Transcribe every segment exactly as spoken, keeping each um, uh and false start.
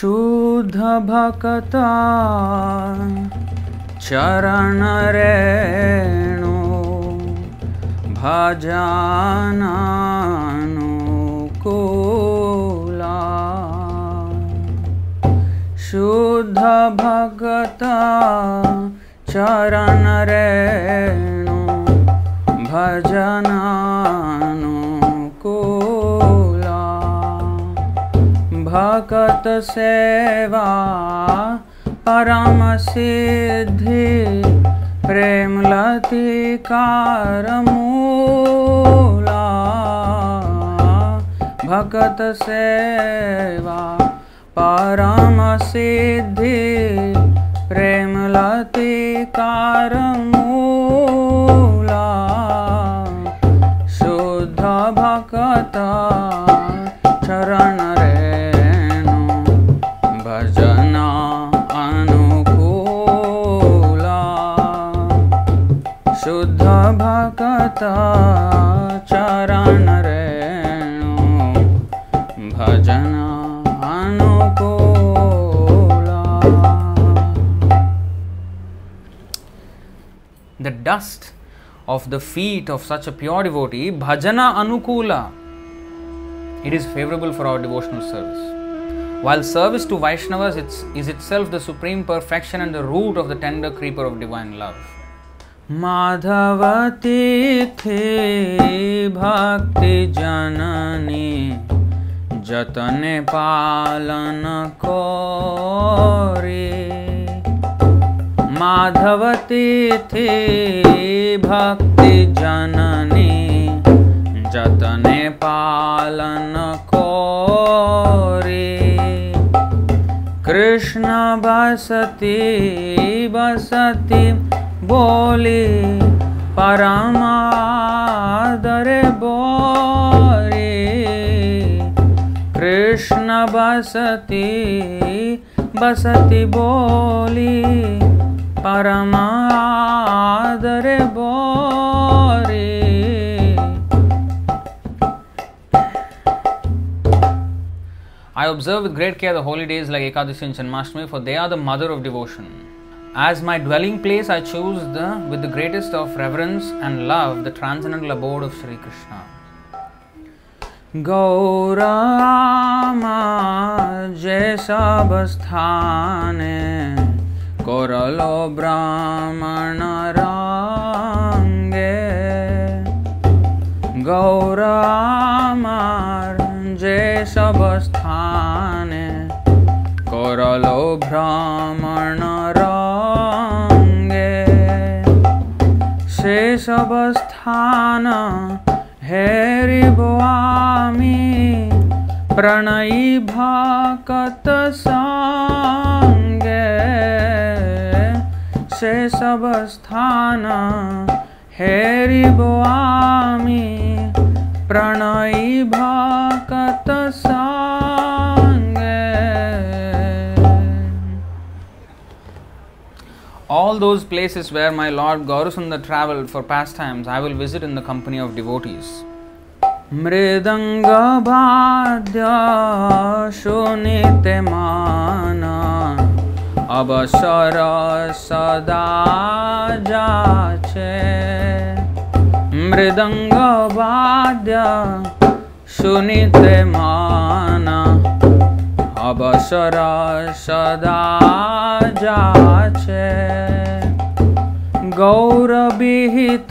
शुद्ध भक्ता चरण रेणु भजनानुकूला। शुद्ध भक्ता चरण रेणु भजनानुकूला। भक्त सेवा परम सिद्धि प्रेम लतिकार मूला। भक्त सेवा परम सिद्धि प्रेम लतिकार मूला। शुद्ध भक्त चरण रेणु भजना अनुकूला। शुद्ध भक्त चरण रेणु भजना अनुकूला। The dust of the feet of such a pure devotee, bhajana anukula, it is favorable for our devotional service. While service to Vaishnavas it's, is itself the supreme perfection and the root of the tender creeper of divine love. Madhavati thi bhakti janani jatane palana kori। माधवती थी भक्ति जननी जतने पालन कोरी। कृष्ण बसती बसती बोली परमादर बोरी। कृष्ण बसती बसती बोली परमादर बोरी। I observe with great care the holy days like Ekadashi and Janmashtami, for they are the mother of devotion. As my dwelling place, I choose the, with the greatest of reverence and love, the transcendental abode of Shri Krishna. Gaurama jesabasthane koralo brahmana range। Gauramar jesabasthane koralo brahmana range। Shesabasthana heri bhami pranai bhakat sange। शेषवस्थाना हेरि बोआमी प्रणयी भक्त संगे। All those places where my Lord Gaurasundar travelled for pastimes, I will visit in the company of devotees. Mridanga bhadya shunite mana अवसर सदा जाचे। मृदंग वाद्य सुनिते माना अवसर सदा जाचे। गौरविहित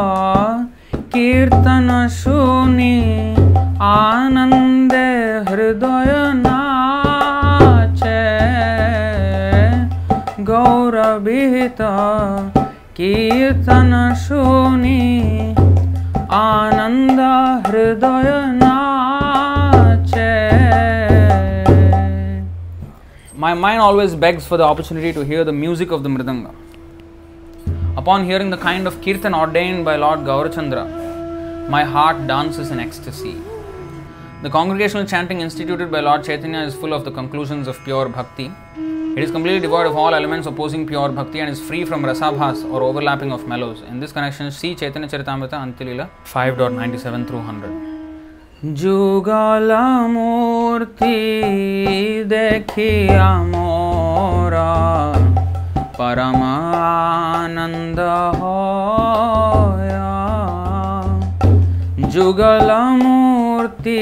कीर्तन सुनी आनंदे हृदय नाचे। गौरविहित कीर्तन सुनी आनंद हृदय नाचे। My mind always begs for the opportunity to hear the music of the mridanga. Upon hearing the kind of kirtan ordained by Lord Gaurachandra, my heart dances in ecstasy. The congregational chanting instituted by Lord Chaitanya is full of the conclusions of pure bhakti. It is completely devoid of all elements opposing pure bhakti and is free from rasabhas or overlapping of mellows. In this connection, see Chaitanya Charitamrita Antilila five point ninety-seven through one hundred. जुगल मूर्ति देखिया मोरा परम आनंद होया। जुगल मूर्ति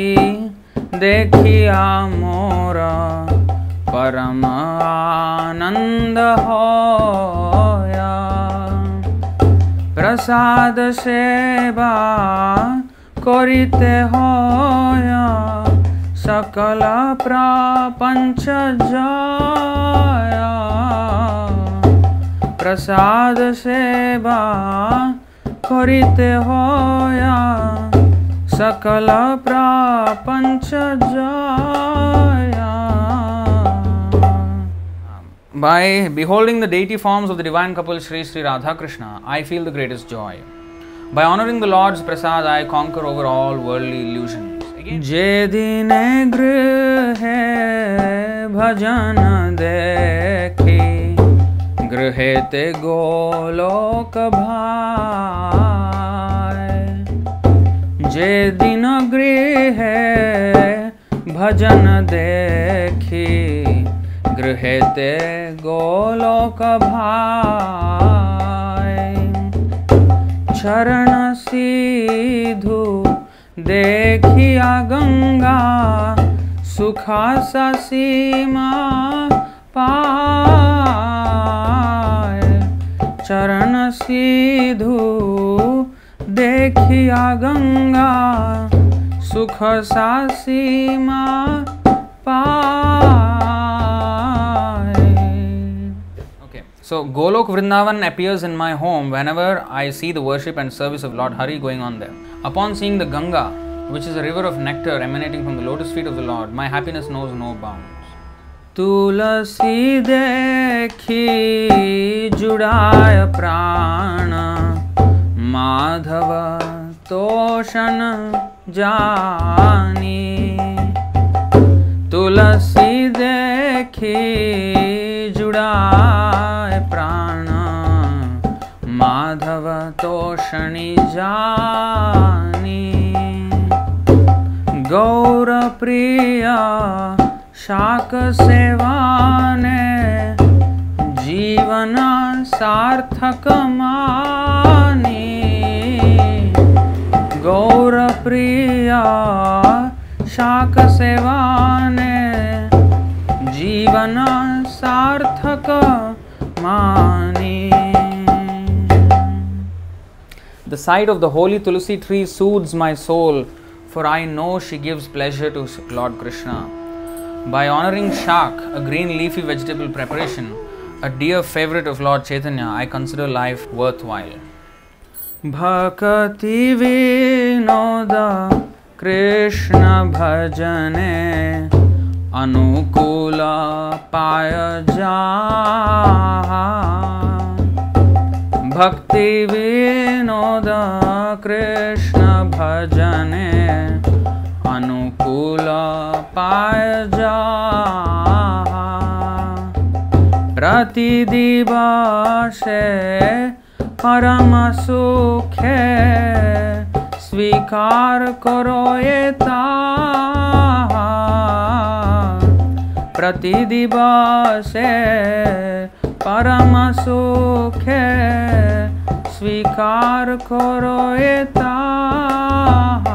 देखिया मोरा परम आनंद होया। प्रसाद सेवा करिते होया सकल प्रपंच जाया। प्रसाद सेवा करिते होया सकल प्रपंच जाया। By beholding the deity forms of the divine couple Sri Sri Radha Krishna, I feel the greatest joy. By honoring the Lord's prasad, I conquer over all worldly illusions. Je dine grihe bhajan dekhi, grihete golok bhai. Je din grihe bhajan dekhi, grihete golok bhai. चरण सीधु देखिया गंगा सुखा सा सीमा पाए। चरण सीधु देखिया गंगा सुख सा सीमा पाए। So, Golok Vrindavan appears in my home whenever I see the worship and service of Lord Hari going on there. Upon seeing the Ganga, which is a river of nectar emanating from the lotus feet of the Lord, my happiness knows no bounds. Tulasi dekhi judaya prana, Madhava toshan jani. Tulasi dekhi judaya prana, Madhava toshani jani. Gaura priya शाक सेवा ने जीवन सार्थक मानी। गौर प्रिया शाक सेवा ने जीवन सार्थक मानी। The sight of the holy Tulsi tree soothes my soul, for I know she gives pleasure to Lord Krishna. By honoring shak, a green leafy vegetable preparation, a dear favorite of Lord Chaitanya, I consider life worthwhile. Bhakti vinoda Krishna bhajane anukula paya jaha. Bhakti vinoda Krishna bhajane anukula paya jaha. Prati divase param sukhe svikar karo etaha. Prati divase param sukhe svikar karo etaha.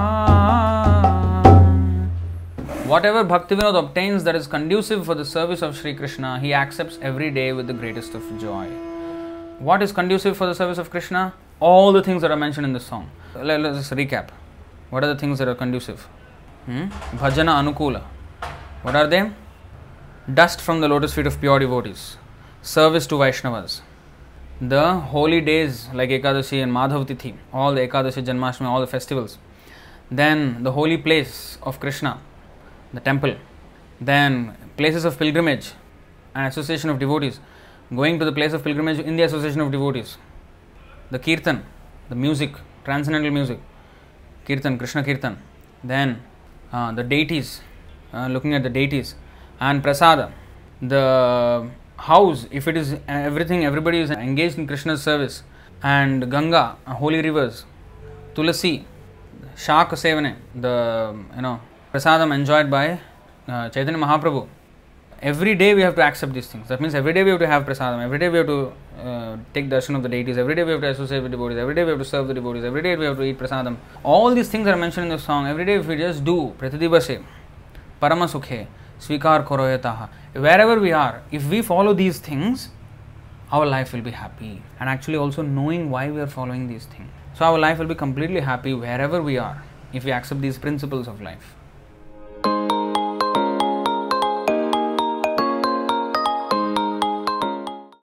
Whatever Bhaktivinoda obtains that is conducive for the service of Sri Krishna, he accepts every day with the greatest of joy. What is conducive for the service of Krishna? All the things that are mentioned in this song. Let, let's just recap. What are the things that are conducive? Hmm? Bhajana Anukula. What are they? Dust from the lotus feet of pure devotees. Service to Vaishnavas. The holy days like Ekadashi and Madhav Tithi. All the Ekadashi, Janmashtami, all the festivals. Then the holy place of Krishna, the temple. Then places of pilgrimage and association of devotees. Going to the place of pilgrimage in the association of devotees. The Kirtan, the music, transcendental music. Kirtan, Krishna Kirtan. Then uh, the deities, uh, looking at the deities. And Prasada, the house, if it is everything, everybody is engaged in Krishna's service. And Ganga, holy rivers. Tulasi, Shaka Sevane, the you know prasadam enjoyed by uh, Chaitanya Mahaprabhu. Every day we have to accept these things. That means every day we have to have prasadam, every day we have to uh, take darshan of the deities, every day we have to associate with devotees, every day we have to serve the devotees, every day we have to eat prasadam. All these things are mentioned in the song. Every day if we just do pratidivase, parama sukhe, svikar koroyataha, wherever we are, if we follow these things, our life will be happy. And actually also knowing why we are following these things. So our life will be completely happy wherever we are if we accept these principles of life.